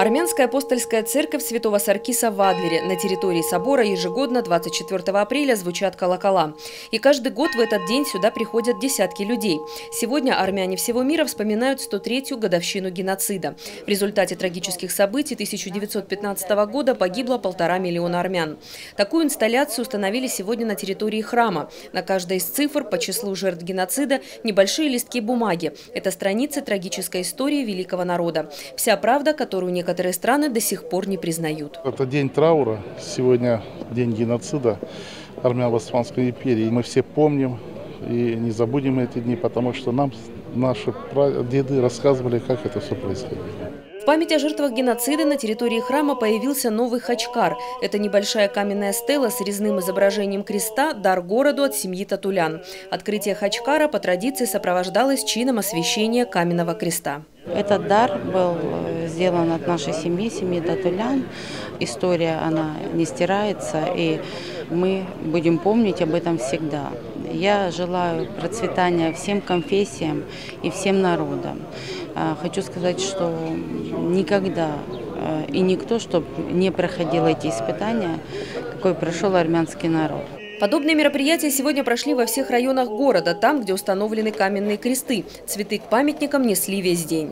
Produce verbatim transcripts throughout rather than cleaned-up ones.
Армянская апостольская церковь Святого Саркиса в Адлере. На территории собора ежегодно двадцать четвёртого апреля звучат колокола. И каждый год в этот день сюда приходят десятки людей. Сегодня армяне всего мира вспоминают сто третью годовщину геноцида. В результате трагических событий тысяча девятьсот пятнадцатого года погибло полтора миллиона армян. Такую инсталляцию установили сегодня на территории храма. На каждой из цифр по числу жертв геноцида небольшие листки бумаги. Это страницы трагической истории великого народа. Вся правда, которую некоторые Некоторые страны до сих пор не признают. Это день траура, сегодня день геноцида армян в Османской империи. Мы все помним и не забудем эти дни, потому что нам наши деды рассказывали, как это все происходило. В память о жертвах геноцида на территории храма появился новый хачкар. Это небольшая каменная стела с резным изображением креста, дар городу от семьи Татулян. Открытие хачкара по традиции сопровождалось чином освящения каменного креста. Этот дар был сделан от нашей семьи, семьи Татулян. История, она не стирается, и мы будем помнить об этом всегда. Я желаю процветания всем конфессиям и всем народам. Хочу сказать, что никогда и никто, чтобы не проходил эти испытания, какой прошел армянский народ. Подобные мероприятия сегодня прошли во всех районах города, там, где установлены каменные кресты. Цветы к памятникам несли весь день.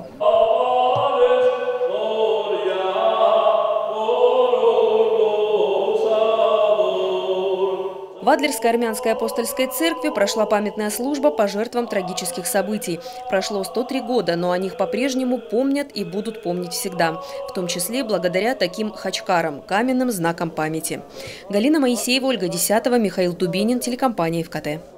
В Адлерской армянской апостольской церкви прошла памятная служба по жертвам трагических событий. Прошло сто три года, но о них по-прежнему помнят и будут помнить всегда. В том числе благодаря таким хачкарам, каменным знакам памяти. Галина Моисеева, Ольга Десятова, Михаил Дубинин, телекомпания ФКТ.